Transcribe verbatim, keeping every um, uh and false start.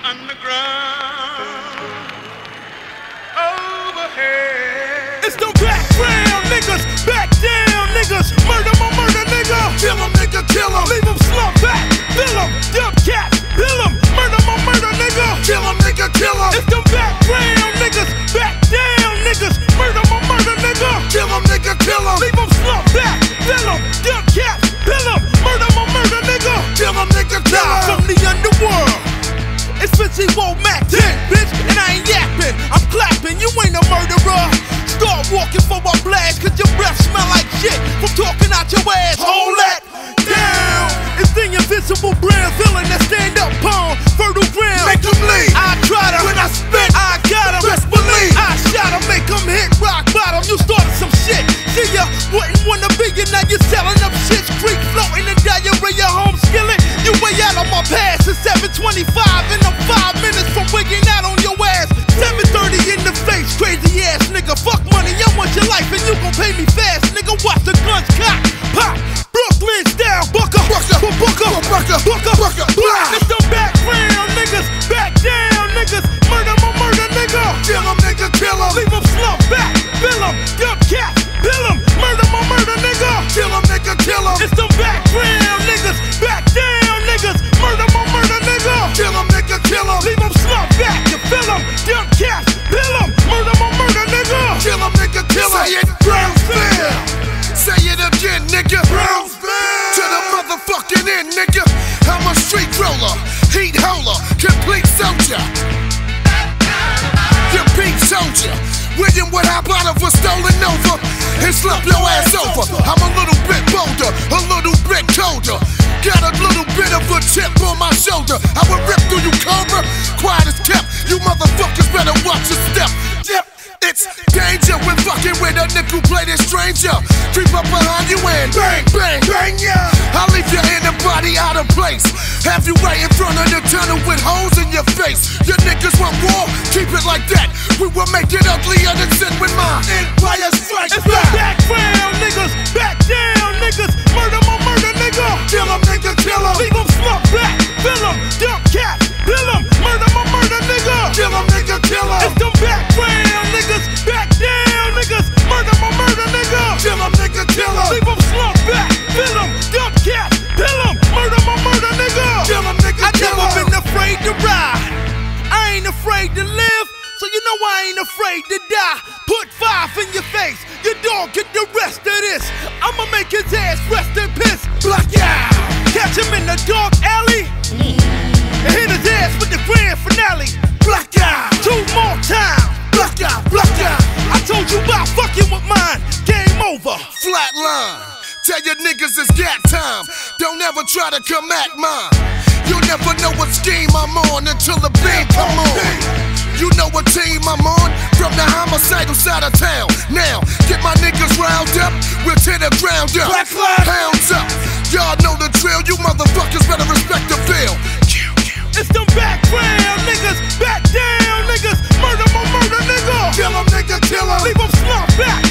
underground, overhead. It's the background niggas, back down niggas, murder my murder nigga. Kill 'em, nigga, kill 'em. Leave 'em slump back, fill 'em, dump cat, bill 'em, murder my murder nigga. Kill 'em, nigga, kill 'em. It's the background niggas, back down niggas, murder my murder nigga. Kill 'em, nigga, kill 'em. Leave 'em slump back, fill 'em, dump cat, bill 'em, murder my murder nigga. Kill 'em, nigga, kill 'em. From the underworld, it's Fitzy Womack ten, bitch, and I ain't yapping, I'm clapping, you ain't a murderer. Start walking for my blast, cause your breath smell like shit from talking out your ass. Hold that down. It's the invisible brand villain that stand up on fertile ground. Make 'em leave. I try to, when I spit, I got 'em. best believe. I shot 'em, make 'em hit rock bottom. You started some shit. See ya, wouldn't wanna be you, now you're selling up shit. Street floating in diarrhea, home skillet. You way out on my pass. It's seven twenty-five and I'm five minutes from wigging out on your ass. seven thirty in the face, crazy ass nigga. Fuck money, I want your life and you gon' pay me fast. Nigga, watch the guns cock, pop. Brooklyn style, bucker, bucker, bucker, bucker, bucker, bucker, blah. It's the background niggas, back down niggas, murder my murder nigga. Kill 'em, nigga, kill 'em. Leave 'em slump back, bill 'em, dump cat, bill 'em, murder my murder nigga. Kill 'em, nigga, kill 'em. It's the background niggas, back down niggas, murder my murder nigga. Kill 'em, nigga, kill 'em. Leave 'em slump back, you bill 'em, dump cat, bill 'em, murder my murder nigga. Kill 'em, nigga, kill 'em. Say it, Brownsville. Say it again, nigga. Brownsville. To the motherfucking end, nigga. I'm a street roller, heat holder, complete soldier. You beat soldier. William would hop out of a stolen Nova and slap your ass over. I'm a little bit bolder, a little bit colder. Got a little bit of a chip on my shoulder. I will rip through you, Cobra. Quiet as kept. You motherfuckers better watch your step. Yep. It's danger when fucking with a nickel plated stranger. Creep up behind you and bang, bang, bang, yeah. I'll leave you in the body out of place. Have you right in front of the tunnel with holes in your face. Your niggas want war, keep it like that. We will make it uglier than sin when my empire strikes It's back. the background niggas, back down niggas, murder my murder nigga. Kill 'em, nigga, kill 'em. Leave 'em slump back, fill 'em, dump cat, bill 'em, murder my murder nigga. Kill 'em, nigga, kill 'em. It's the background niggas, back down niggas, murder my murder nigga. Kill 'em, nigga, kill 'em. Leave 'em slump back, fill 'em, dump cat, bill 'em, murder my murder nigga. Kill 'em, nigga, I kill 'em. never been afraid to ride, I ain't afraid to live, so you know I ain't afraid to die. Put five in your face, your dog get the rest of this. I'ma make his ass rest in piss. Black out. Catch him in the dark alley and hit his ass with the grand finale. Black out. Two more times. Black out, black out. I told you about fucking with mine. Game over. Flatline. Tell your niggas it's gat time. Don't ever try to come at mine. You'll never know what scheme I'm on until the beat come on. You know what team I'm on? From the homicidal side of town. Now, get my niggas riled up, we'll tear the ground up. Black flag. Hounds up. Y'all know the drill, you motherfuckers better respect the field. It's them background niggas, back down niggas, murder my murder nigga. Kill 'em, nigga, kill 'em. Leave 'em slump back,